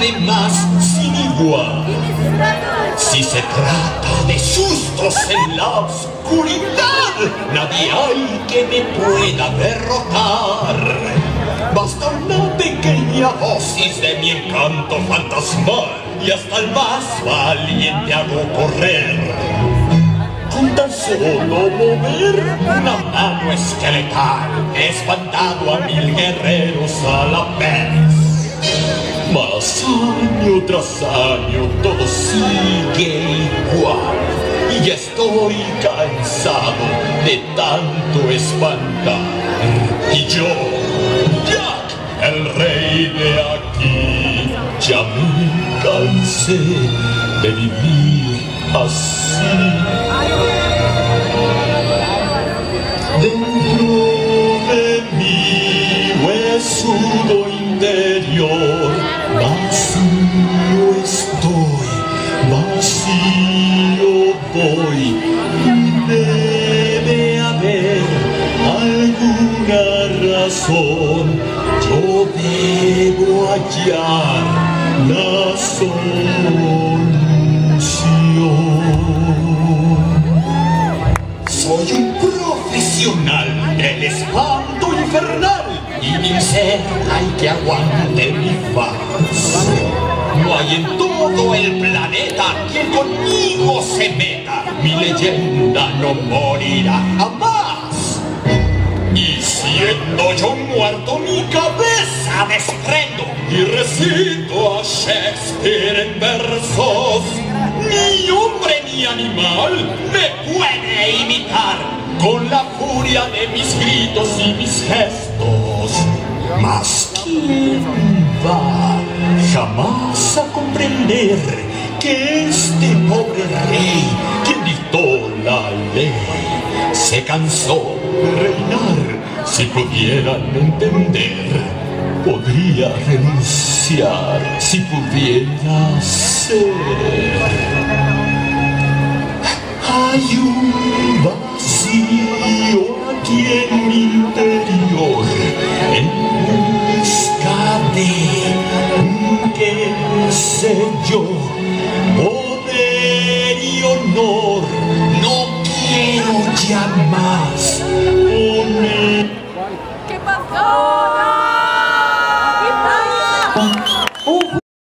además sin igual. Si se trata de sustos en la oscuridad, nadie hay que me pueda derrotar. Basta una pequeña dosis de mi encanto fantasmal y hasta el más valiente hago correr. Con tan solo mover una mano esqueletal, he espantado a 1000 guerreros a la vez. Mas año tras año todo sigue igual, y ya estoy cansado de tanto espantar. Y yo, Jack, el rey de aquí, ya me cansé de vivir así. Dentro de mi huesudo interior, vacío estoy, vacío voy. Debe haber alguna razón, yo debo hallar la solución. Soy un profesional del espanto infernal y mi ser hay que aguante mi faz. No hay en todo el planeta quien conmigo se meta, mi leyenda no morirá jamás. Y siendo yo muerto mi cabeza desprendo y recito a Shakespeare en versos. Ni hombre ni animal me puede imitar con la furia de mis gritos y mis gestos. Mas ¿quién va jamás a comprender que este pobre rey, quien dictó la ley, se cansó de reinar? Si pudieran entender, podría renunciar si pudiera ser. Hay un vacío aquí en mi interior, en busca de, qué sé yo, poder y honor. No quiero ya más poner. ¿Qué pasó?